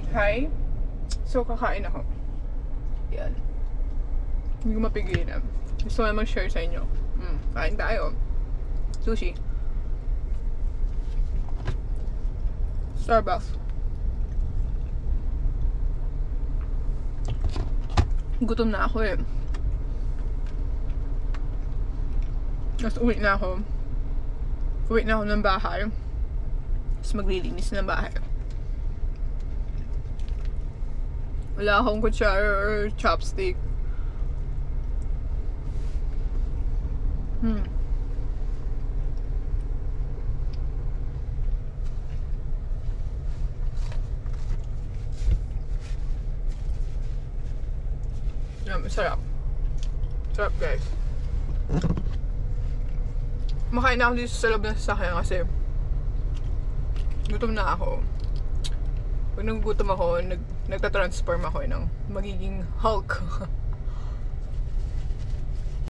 Hi. So, kakain ako. Yan. Hindi ko mapigilan. Gusto ko naman share sa inyo. Kain tayo. Sushi. Starbucks. Gutom na ako eh. Tapos uwi na ako. Uwi na ako ng bahay. Tapos maglilinis ng bahay. Wala akong kutsara or chopstick. Sarap. Sarap, guys. Makain na ako dito sa loob ng sasakyan kasi gutom na ako. Pag nagugutom ako, nagtatransform ako ng magiging Hulk.